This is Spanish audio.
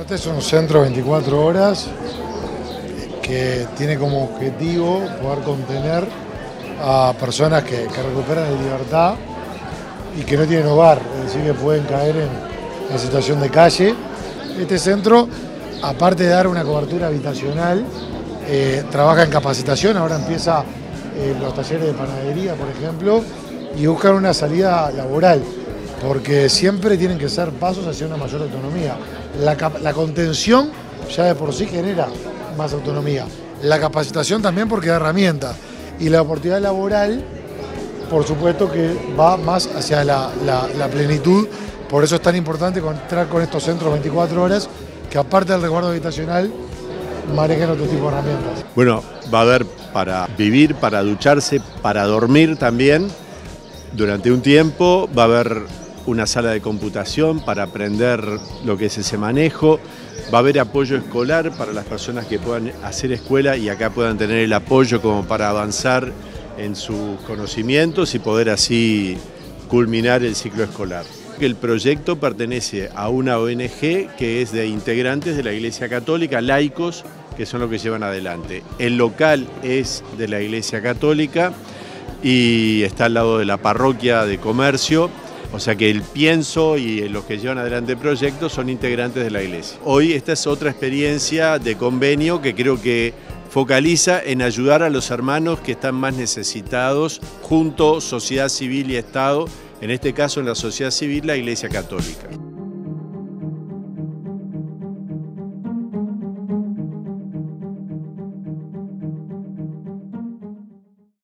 Este es un centro 24 horas que tiene como objetivo poder contener a personas que recuperan la libertad y que no tienen hogar, es decir, que pueden caer en situación de calle. Este centro, aparte de dar una cobertura habitacional, trabaja en capacitación, ahora empieza los talleres de panadería, por ejemplo, y buscan una salida laboral, porque siempre tienen que ser pasos hacia una mayor autonomía. La contención ya de por sí genera más autonomía, la capacitación también porque da herramientas, y la oportunidad laboral, por supuesto que va más hacia la plenitud. Por eso es tan importante contar con estos centros 24 horas que, aparte del resguardo habitacional, manejan otro tipo de herramientas. Bueno, va a haber para vivir, para ducharse, para dormir también. Durante un tiempo va a haber una sala de computación para aprender lo que es ese manejo. Va a haber apoyo escolar para las personas que puedan hacer escuela y acá puedan tener el apoyo como para avanzar en sus conocimientos y poder así culminar el ciclo escolar. El proyecto pertenece a una ONG que es de integrantes de la Iglesia Católica, laicos, que son los que llevan adelante. El local es de la Iglesia Católica y está al lado de la parroquia de comercio, o sea que el pienso y los que llevan adelante el proyecto son integrantes de la Iglesia. Hoy esta es otra experiencia de convenio que creo que focaliza en ayudar a los hermanos que están más necesitados, junto sociedad civil y Estado, en este caso en la sociedad civil la Iglesia Católica.